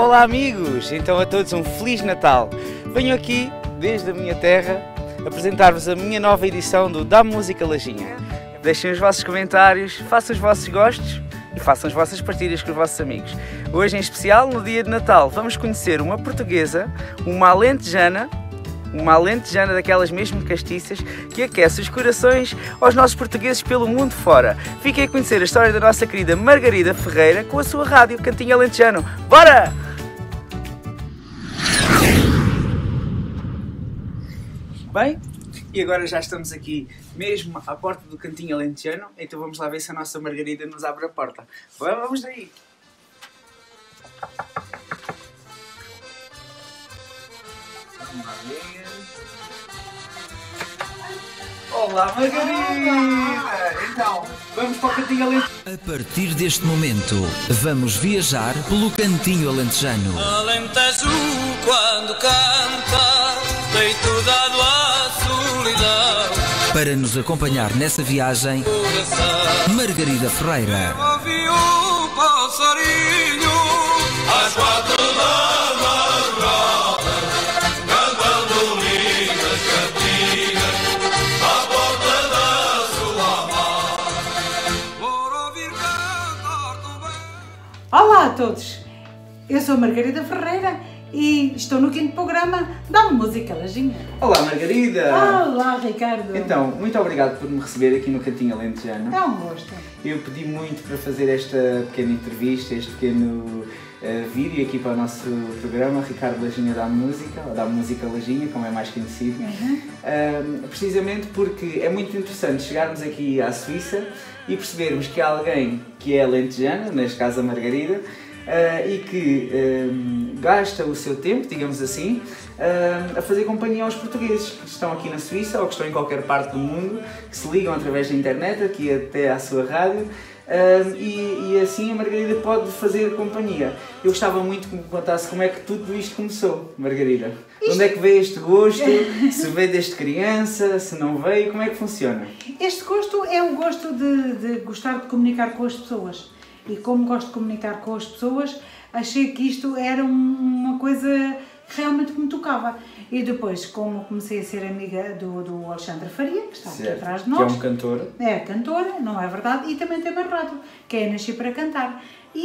Olá amigos, então a todos um Feliz Natal. Venho aqui, desde a minha terra, apresentar-vos a minha nova edição do Da Música Lajinha. Deixem os vossos comentários, façam os vossos gostos e façam as vossas partilhas com os vossos amigos. Hoje em especial, no dia de Natal, vamos conhecer uma portuguesa, uma alentejana daquelas mesmo castiças, que aquece os corações aos nossos portugueses pelo mundo fora. Fiquem a conhecer a história da nossa querida Margarida Ferreira com a sua rádio Cantinho Alentejano. Bora! Bem, e agora já estamos aqui mesmo à porta do Cantinho Alentejano, então vamos lá ver se a nossa Margarida nos abre a porta. Vamos daí! Vamos lá ver. Olá Margarida! Olá. Então, vamos para o Cantinho Alentejano. A partir deste momento, vamos viajar pelo Cantinho Alentejano. Alentejo quando canta, deito dado à solidão. Para nos acompanhar nessa viagem, Margarida Ferreira. Ouvi o passarinho às 4 da madrugada, cantando lindas cantigas à porta da sua amada. Por ouvir cantar também. Olá a todos, eu sou Margarida Ferreira e estou no 5º programa da Música Lajinha. Olá Margarida! Olá Ricardo! Então, muito obrigado por me receber aqui no Cantinho Alentejano. É um gosto. Eu pedi muito para fazer esta pequena entrevista, este pequeno vídeo aqui para o nosso programa, Ricardo Lajinha da Música, ou da Música Lajinha, como é mais conhecido. Precisamente porque é muito interessante chegarmos aqui à Suíça e percebermos que há alguém que é alentejano, neste caso a Margarida, e que gasta o seu tempo, digamos assim, a fazer companhia aos portugueses que estão aqui na Suíça ou que estão em qualquer parte do mundo, que se ligam através da internet, aqui até à sua rádio, e assim a Margarida pode fazer companhia. Eu gostava muito que me contasse como é que tudo isto começou, Margarida. Onde é que veio este gosto? Se veio desde criança, se não veio, como é que funciona? Este gosto é o gosto de gostar de comunicar com as pessoas. E como gosto de comunicar com as pessoas, achei que isto era uma coisa que realmente me tocava. E depois, como comecei a ser amiga do Alexandre Faria, que está aqui atrás de nós. Que é um cantor. É cantora, não é verdade? E também tem uma rádio, que é Nasci para Cantar.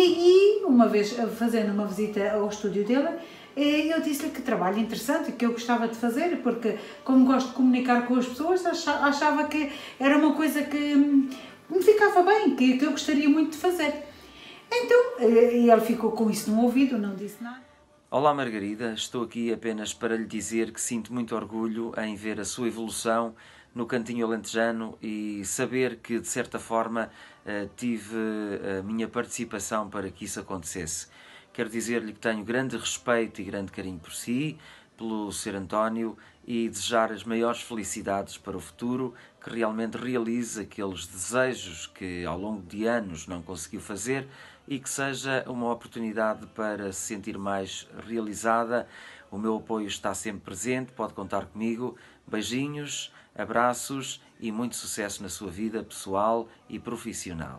E uma vez, fazendo uma visita ao estúdio dele, eu disse-lhe que trabalho interessante, que eu gostava de fazer, porque como gosto de comunicar com as pessoas, achava que era uma coisa que me ficava bem, que eu gostaria muito de fazer. Então, ele ficou com isso no ouvido, não disse nada. Olá Margarida, estou aqui apenas para lhe dizer que sinto muito orgulho em ver a sua evolução no Cantinho Alentejano e saber que, de certa forma, tive a minha participação para que isso acontecesse. Quero dizer-lhe que tenho grande respeito e grande carinho por si, pelo Sr. António, e desejar as maiores felicidades para o futuro, que realmente realize aqueles desejos que ao longo de anos não conseguiu fazer e que seja uma oportunidade para se sentir mais realizada. O meu apoio está sempre presente, pode contar comigo. Beijinhos, abraços e muito sucesso na sua vida pessoal e profissional.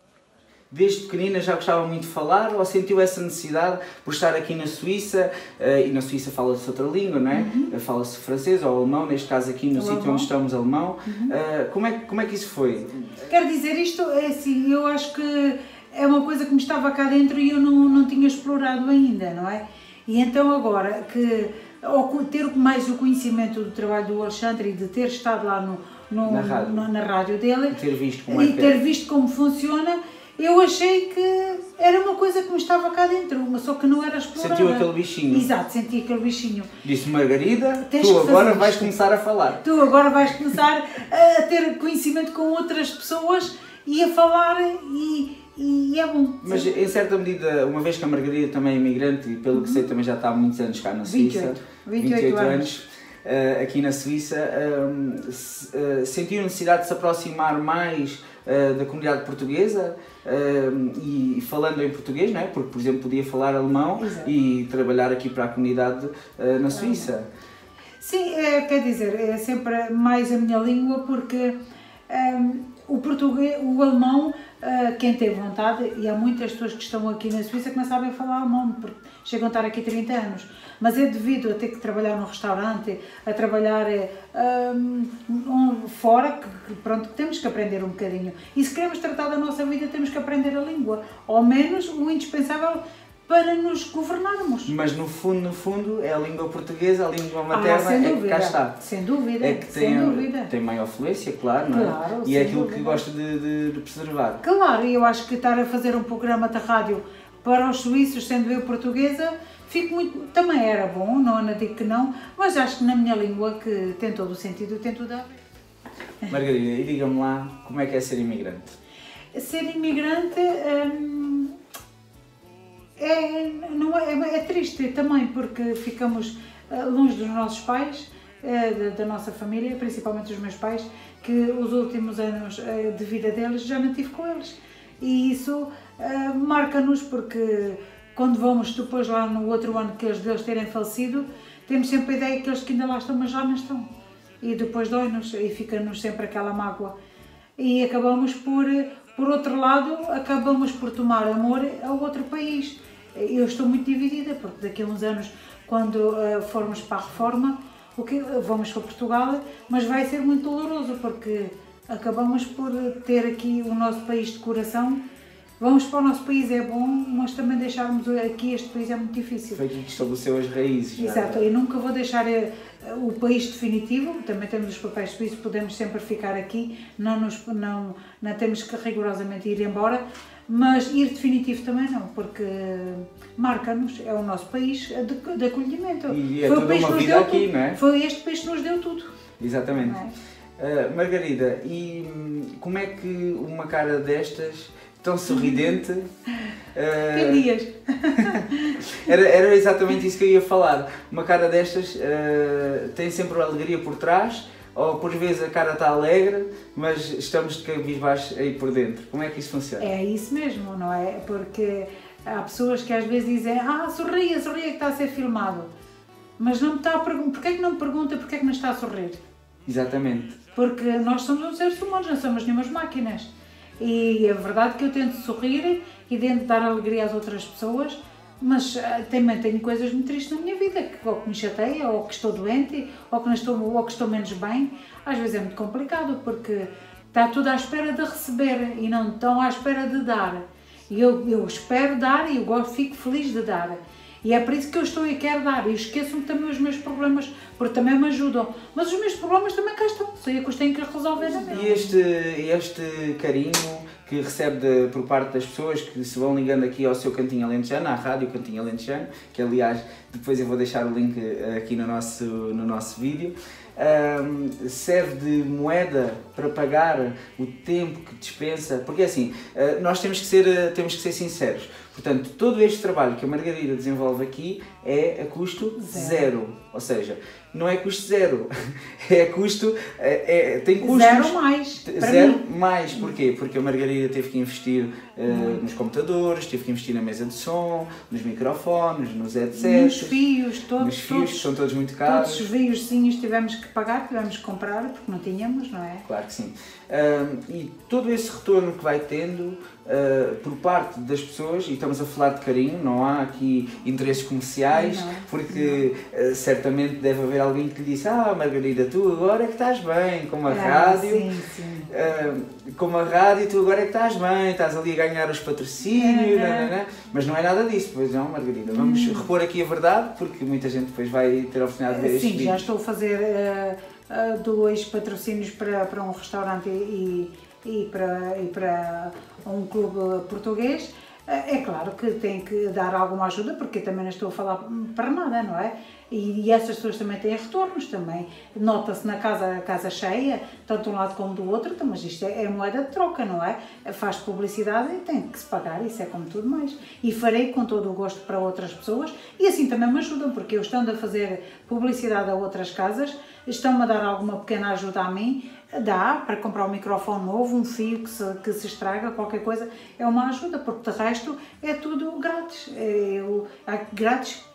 Desde pequenina já gostava muito de falar ou sentiu essa necessidade por estar aqui na Suíça, e na Suíça fala-se outra língua, não é? Fala-se francês ou alemão, neste caso aqui no sítio onde estamos alemão. Como é que isso foi? Quero dizer, isto é assim, eu acho que é uma coisa que me estava cá dentro e eu não tinha explorado ainda, não é? E então agora, ao ter mais o conhecimento do trabalho do Alexandre e de ter estado lá na rádio dele e ter visto como funciona, eu achei que era uma coisa que me estava cá dentro, mas só que não era explorada. Sentiu aquele bichinho. Exato, senti aquele bichinho. Disse, Margarida, tu agora vais começar a falar. Tu agora vais começar a ter conhecimento com outras pessoas e a falar e é bom. Mas em certa medida, uma vez que a Margarida também é imigrante e pelo que sei também já está há muitos anos cá na Suíça. 28 anos. Aqui na Suíça, sentiu a necessidade de se aproximar mais da comunidade portuguesa e falando em português, não é? Porque, por exemplo, podia falar alemão. Exato. E trabalhar aqui para a comunidade na Suíça. Sim, quer dizer, é sempre mais a minha língua porque o alemão quem tem vontade, e há muitas pessoas que estão aqui na Suíça que não sabem falar alemão, porque chegam a estar aqui 30 anos, mas é devido a ter que trabalhar num restaurante, a trabalhar fora, que pronto, temos que aprender um bocadinho. E se queremos tratar da nossa vida, temos que aprender a língua, ao menos o indispensável para nos governarmos. Mas no fundo, é a língua portuguesa, a língua materna, é que cá está. Sem dúvida, é que tem maior fluência, claro, não é? Claro, e é aquilo que gosto de preservar. Claro, e eu acho que estar a fazer um programa de rádio para os suíços, sendo eu portuguesa, também era bom, não digo que não, mas acho que na minha língua, que tem todo o sentido, tem tudo a ver. Margarida, e diga-me lá, como é que é ser imigrante? Ser imigrante é triste também, porque ficamos longe dos nossos pais, da nossa família, principalmente dos meus pais, que os últimos anos de vida deles já não tive com eles. E isso marca-nos, porque quando vamos depois lá no outro ano que eles terem falecido, temos sempre a ideia que eles que ainda lá estão, mas já não estão. E depois dói-nos e fica-nos sempre aquela mágoa. E acabamos por outro lado, acabamos por tomar amor ao outro país. Eu estou muito dividida, porque daqui a uns anos, quando formos para a reforma, vamos para Portugal, mas vai ser muito doloroso, porque acabamos por ter aqui o nosso país de coração. Vamos para o nosso país, é bom, mas também deixarmos aqui este país é muito difícil. Foi aqui que estabeleceu as raízes. Exato, e nunca vou deixar o país definitivo, também temos os papéis suíços, podemos sempre ficar aqui, não temos que rigorosamente ir embora, mas ir definitivo também não, porque marca-nos, é o nosso país de acolhimento. E é toda uma vida aqui, não é? Foi este país que nos deu tudo. Exatamente. Margarida, e como é que uma cara destas, tão sorridente... Tem dias. Era exatamente isso que eu ia falar. Uma cara destas tem sempre alegria por trás, ou por vezes a cara está alegre, mas estamos de cabisbaixo aí por dentro. Como é que isso funciona? É isso mesmo, não é? Porque há pessoas que às vezes dizem sorria que está a ser filmado. Mas não me está a perguntar, porquê é que não me pergunta porquê é que não está a sorrir? Exatamente. Porque nós somos uns seres humanos, não somos nenhumas máquinas. E é verdade que eu tento sorrir e tento dar alegria às outras pessoas, mas também tenho coisas muito tristes na minha vida, ou que me chateia, ou que estou doente, ou que estou menos bem. Às vezes é muito complicado, porque está tudo à espera de receber e não estão à espera de dar. E eu espero dar e eu fico feliz de dar. E é por isso que eu estou e quero dar. E esqueço-me também os meus problemas, porque também me ajudam. Mas os meus problemas também cá estão. Sei que os tenho que resolver na mesma. E este carinho que recebe por parte das pessoas que se vão ligando aqui ao seu Cantinho Alentejano, à Rádio Cantinho Alentejano, que aliás depois eu vou deixar o link aqui no nosso vídeo, serve de moeda para pagar o tempo que dispensa, porque assim, nós temos que ser sinceros. Portanto, todo este trabalho que a Margarida desenvolve aqui é a custo zero. Ou seja, não é custo zero, é custo, tem custos... Zero mais. Zero mais, porquê? Porque a Margarida teve que investir nos computadores, teve que investir na mesa de som, nos microfones, nos headsets... Nos fios, todos. Nos fios, que são todos muito caros. Todos os fiozinhos tivemos que pagar, tivemos que comprar, porque não tínhamos, não é? Claro que sim. E todo esse retorno que vai tendo por parte das pessoas, e estamos a falar de carinho, não há aqui interesses comerciais, porque certamente deve haver alguém que lhe disse: Margarida, tu agora é que estás bem com a rádio, sim. Com a rádio tu agora é que estás bem, estás ali a ganhar os patrocínios, mas não é nada disso, pois não, Margarida? Vamos repor aqui a verdade, porque muita gente depois vai ter a oportunidade de ver este vídeo. Sim, já estou a fazer 2 patrocínios para um restaurante e para um clube português. É claro que tem que dar alguma ajuda, porque eu também não estou a falar para nada, não é? E essas pessoas também têm retornos também. Nota-se na casa cheia, tanto de um lado como do outro, mas isto é moeda de troca, não é? Faz publicidade e tem que se pagar, isso é como tudo mais. E farei com todo o gosto para outras pessoas e assim também me ajudam, porque eu estando a fazer publicidade a outras casas, estão-me a dar alguma pequena ajuda a mim, dá para comprar um microfone novo, um fio que se estraga, qualquer coisa, é uma ajuda, porque de resto é tudo grátis. Grátis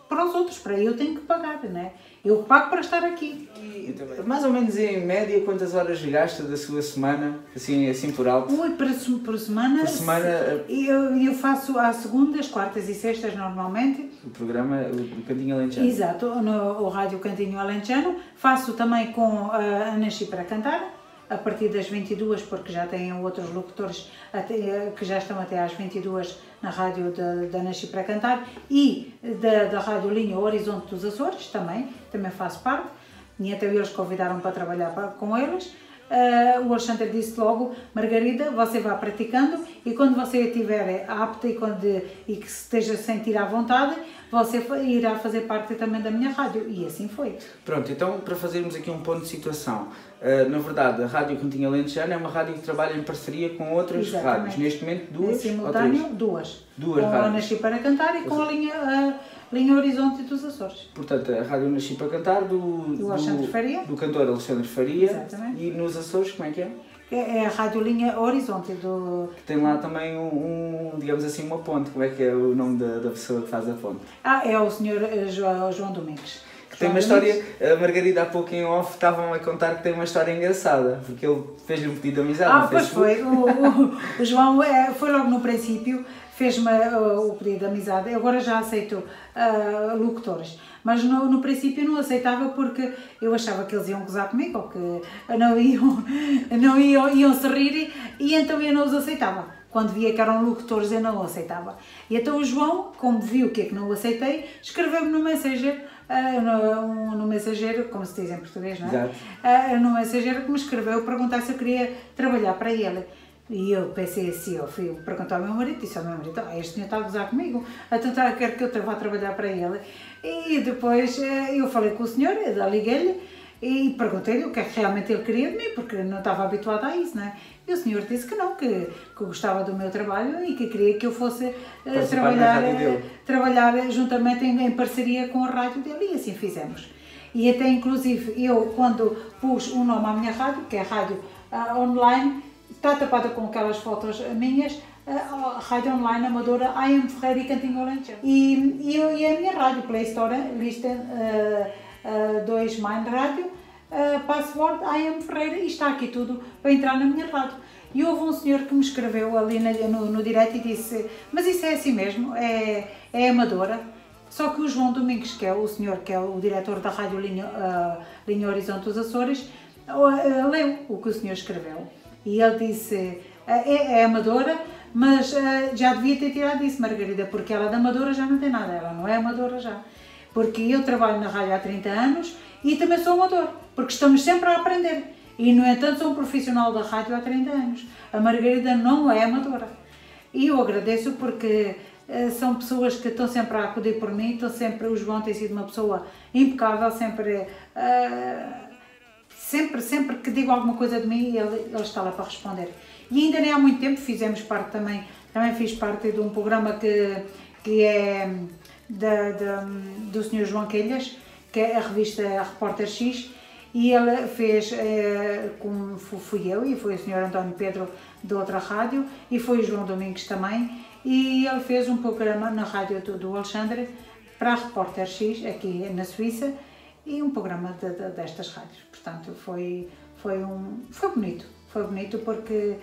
para os outros, para eu tenho que pagar, né? Eu pago para estar aqui. E, mais ou menos em média, quantas horas gasta da sua semana, assim por alto? Ui, por semana, Por semana, eu faço às segundas, quartas e sextas normalmente. o programa do Cantinho Alentejano. Exato, no Rádio Cantinho Alentejano. Faço também com a Nasci para Cantar, a partir das 22, porque já têm outros locutores que já estão até às 22 na rádio da Nasci para Cantar, e da Rádio Linha Horizonte dos Açores, também faço parte, e então eles convidaram para trabalhar com eles. O Alexandre disse logo: Margarida, você vai praticando, e quando você estiver apta e que se esteja a sentir à vontade, você irá fazer parte também da minha rádio. E assim foi. Pronto, então para fazermos aqui um ponto de situação, na verdade a Rádio Cantinho Alentejano é uma rádio que trabalha em parceria com outras rádios. Neste momento duas? Em simultâneo, duas. Duas com rádios. a Nasci para Cantar e com a linha Horizonte dos Açores. Portanto, a Rádio Nasci para Cantar Do Alexandre Faria. Do cantor Alexandre Faria. Exatamente. E nos Açores, como é que é? É a Rádio Linha Horizonte do... Que tem lá também digamos assim, uma ponte. Como é que é o nome da pessoa que faz a ponte? É o Sr. João Domingues. Que tem uma história, a Margarida há pouco em off estavam a contar que tem uma história engraçada, porque ele fez-lhe um pedido de amizade no Pois Facebook. foi. O João foi logo no princípio, fez-me o pedido de amizade. Eu agora já aceito locutores, mas no princípio não aceitava porque eu achava que eles iam gozar comigo, ou que não iam se rir, e então eu não os aceitava. Quando via que eram locutores eu não o aceitava. E então o João, como viu que é que não o aceitei, escreveu-me no Messenger, no Messenger, como se diz em português, não é? Exato. No Messenger, que me escreveu perguntar se eu queria trabalhar para ele. E eu pensei assim, eu fui perguntar ao meu marido, disse ao meu marido: este senhor está a gozar comigo, então quer que eu vá trabalhar para ele. E depois eu falei com o senhor, liguei-lhe e perguntei-lhe o que é que realmente ele queria de mim, porque não estava habituada a isso, não é? E o senhor disse que não, que gostava do meu trabalho e que queria que eu fosse trabalhar juntamente em parceria com a rádio dele, e assim fizemos. E até inclusive eu, quando pus um nome à minha rádio, que é a Rádio Online, está tapada com aquelas fotos minhas, a Rádio Online Amadora AM Ferreira e Cantinho Alentejano. E a minha rádio, Play Store, lista 2 Mind Rádio, password AM Ferreira, e está aqui tudo para entrar na minha rádio. E houve um senhor que me escreveu ali no direct e disse: mas isso é assim mesmo, é amadora? Só que o João Domingues, que é o senhor, que é o diretor da Rádio Linha Horizonte dos Açores, leu o que o senhor escreveu. E ele disse: é amadora, mas já devia ter tirado isso, Margarida, porque ela de amadora já não tem nada, ela não é amadora já. Porque eu trabalho na rádio há 30 anos e também sou amador, porque estamos sempre a aprender. E, no entanto, sou um profissional da rádio há 30 anos. A Margarida não é amadora. E eu agradeço porque são pessoas que estão sempre a acudir por mim, o João tem sido uma pessoa impecável, sempre que digo alguma coisa de mim, ele está lá para responder. E ainda nem há muito tempo fizemos parte também fiz parte de um programa que é do Sr. João Quelhas, que é a revista Repórter X, e ele fez, como fui eu e foi o Sr. António Pedro de outra rádio, e foi o João Domingues também, e ele fez um programa na rádio do Alexandre para a Repórter X, aqui na Suíça, e um programa destas rádios. Portanto, foi bonito porque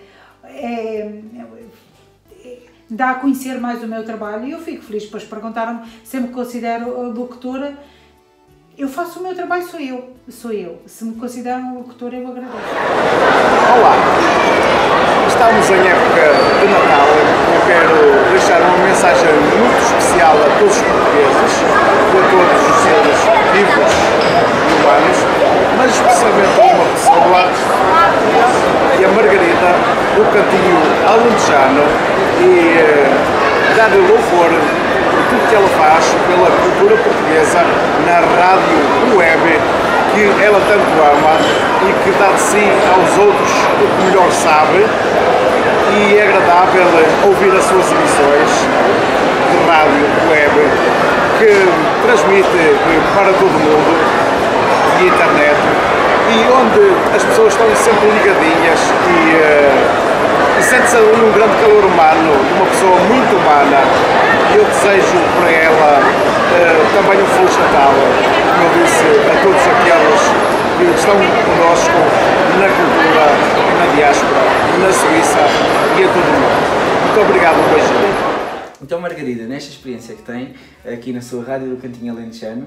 dá a conhecer mais o meu trabalho, e eu fico feliz. Depois perguntaram-me se eu me considero locutora. Eu faço o meu trabalho, sou eu. Se me consideram locutora, eu agradeço. Olá, estamos em época de Natal. Eu quero deixar uma mensagem muito especial a todos os portugueses, a todos os seres vivos e humanos, mas especialmente a uma pessoa, que é a Margarida, do Cantinho Alentejano, e dar-lhe louvor por tudo que ela faz pela cultura portuguesa na rádio web, que ela tanto ama e que dá de si aos outros o que melhor sabe, e é agradável ouvir as suas emissões de rádio web, que transmite para todo o mundo via internet, e onde as pessoas estão sempre ligadinhas, e sente-se ali um grande calor humano, uma pessoa muito humana. E eu desejo para ela também um Feliz Natal, como eu disse, a todos aqueles que estão conosco na cultura, na diáspora, na Suíça e a todo o mundo. Muito obrigado, um beijinho. Então, Margarida, nesta experiência que tem aqui na sua rádio do Cantinho Alentejano,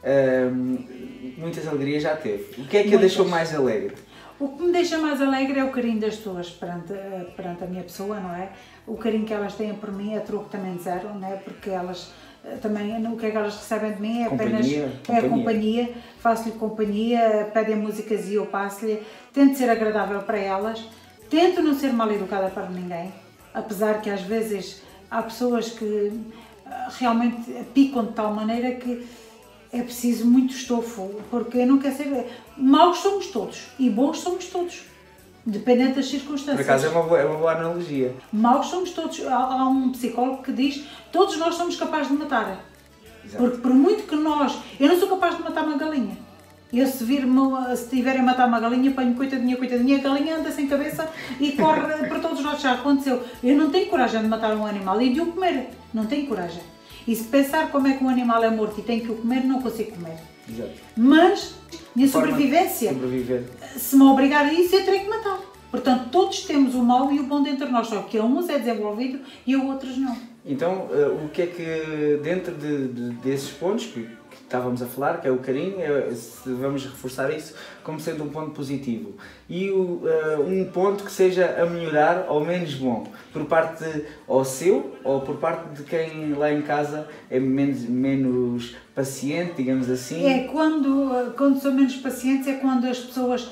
muitas alegrias já teve. O que é que a deixou mais alegre? O que me deixa mais alegre é o carinho das pessoas perante a minha pessoa, não é? O carinho que elas têm por mim é troco também de zero, não é? Porque elas também, o que é que elas recebem de mim é apenas a companhia. Faço-lhe companhia, pedem músicas e eu passo-lhe. Tento ser agradável para elas, tento não ser mal educada para ninguém, apesar que às vezes há pessoas que realmente picam de tal maneira que é preciso muito estofo, porque não quer ser... Maus somos todos e bons somos todos, dependendo das circunstâncias. Por acaso é uma boa analogia. Maus somos todos. Há um psicólogo que diz todos nós somos capazes de matar. Exato. Porque por muito que nós... Eu não sou capaz de matar uma galinha. Eu se tiverem a matar uma galinha, apanho coitadinha, a galinha anda sem cabeça e corre para todos os lados. Já aconteceu. Eu não tenho coragem de matar um animal e de o comer. Não tenho coragem. E se pensar como é que um animal é morto e tem que o comer, não consigo comer. Exato. Mas, minha sobrevivência, se me obrigar a isso, eu terei que matar. Portanto, todos temos o mau e o bom dentro de nós, só que a uns é desenvolvido e a outros não. Então, o que é que, dentro desses pontos que estávamos a falar, que é o carinho, vamos reforçar isso como sendo um ponto positivo. E um ponto que seja a melhorar ou menos bom, por parte ou seu ou por parte de quem lá em casa é menos paciente, digamos assim. É quando são menos pacientes, é quando as pessoas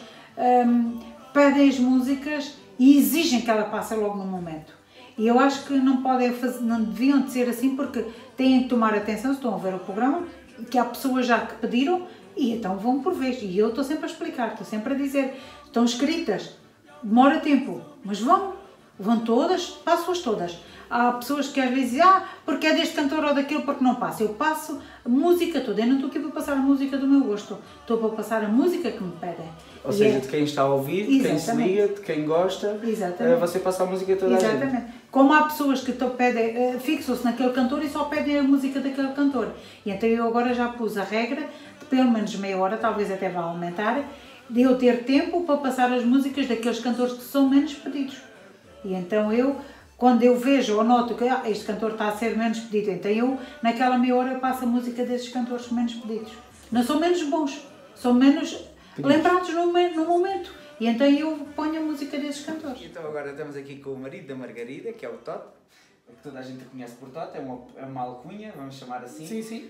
pedem as músicas e exigem que ela passe logo no momento. E eu acho que não deviam de ser assim, porque têm que tomar atenção, se estão a ver o programa, que há pessoas já que pediram e então vão por vez. E eu estou sempre a explicar, estou sempre a dizer, estão escritas, demora tempo, mas vão todas, passo-as todas. Há pessoas que às vezes dizem, porque é deste cantor ou daquele, porque não passa. Eu passo a música toda, eu não estou aqui para passar a música do meu gosto, estou para passar a música que me pedem. Ou seja, de quem está a ouvir, de quem se liga, de quem gosta, você passa a música toda a gente. Exatamente. Como há pessoas que fixam-se naquele cantor e só pedem a música daquele cantor. E então eu agora já pus a regra de pelo menos meia hora, talvez até vá aumentar, de eu ter tempo para passar as músicas daqueles cantores que são menos pedidos. E então quando eu vejo ou noto que este cantor está a ser menos pedido, então eu, naquela meia hora, eu passo a música desses cantores menos pedidos. Não são menos bons, são menos pedidos, lembrados no momento. E então eu ponho a música desses cantores. Então agora estamos aqui com o marido da Margarida, que é o Tote, que toda a gente conhece por Tote, é uma alcunha, vamos chamar assim. Sim, sim.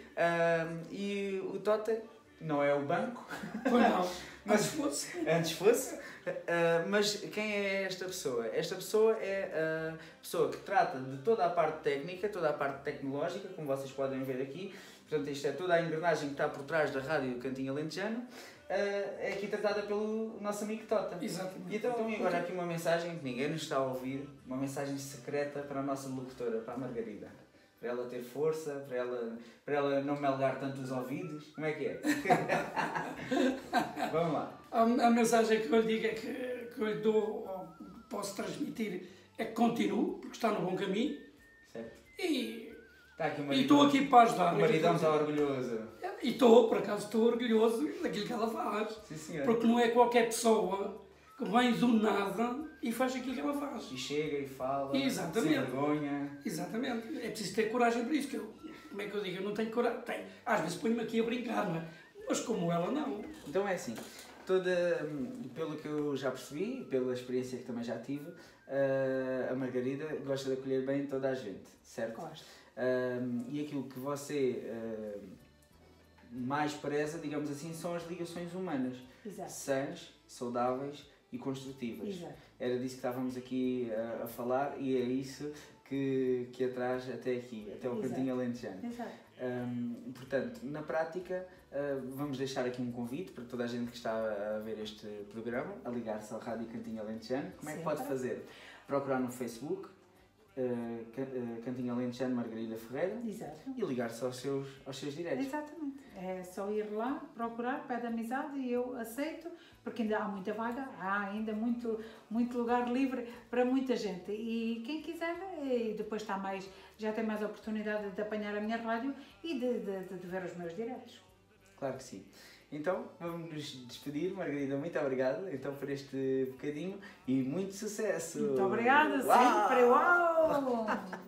E o Tote não é o banco. Pois não, antes fosse. Mas quem é esta pessoa? Esta pessoa é a pessoa que trata de toda a parte técnica, toda a parte tecnológica, como vocês podem ver aqui. Portanto, isto é toda a engrenagem que está por trás da rádio Cantinho Alentejano. É aqui tratada pelo nosso amigo Tota. Exatamente. E então agora aqui uma mensagem que ninguém nos está a ouvir, uma mensagem secreta para a nossa locutora, para a Margarida. Para ela ter força, para ela não melgar tanto os ouvidos. Como é que é? Vamos lá. A mensagem que eu lhe digo é que eu lhe dou, ou posso transmitir, é que continuo, porque está no bom caminho. Certo. E Está aqui estou aqui para ajudar. O maridão está orgulhoso. E por acaso estou orgulhoso daquilo que ela faz. Sim, senhor. Porque não é qualquer pessoa que vem do nada e faz aquilo que ela faz. E chega e fala, exatamente, sem vergonha. Exatamente. É preciso ter coragem para isso. Como é que eu digo? Eu não tenho coragem. Às vezes ponho-me aqui a brincar, não é? Mas como ela, não. Então é assim, pelo que eu já percebi, pela experiência que também já tive, a Margarida gosta de acolher bem toda a gente, certo? Gosto. E aquilo que você mais preza, digamos assim, são as ligações humanas. Exato. Sãs, saudáveis e construtivas. Exato. Era disso que estávamos aqui a falar e é isso que a traz até aqui, até o Cantinho Alentejano. Exato. Portanto, na prática, vamos deixar aqui um convite para toda a gente que está a ver este programa, a ligar-se ao Rádio Cantinho Alentejano. Como é que pode fazer? Procurar no Facebook, Cantinho Alentejano Margarida Ferreira. Exato. E ligar-se aos seus direitos. Exatamente. É só ir lá, procurar, pede amizade e eu aceito, porque ainda há muita vaga, há ainda muito lugar livre para muita gente. E quem quiser, e depois já tem mais oportunidade de apanhar a minha rádio e de ver os meus direitos. Claro que sim. Então, vamos nos despedir. Margarida, muito obrigada então, por este bocadinho e muito sucesso! Muito obrigada, sempre! Uau!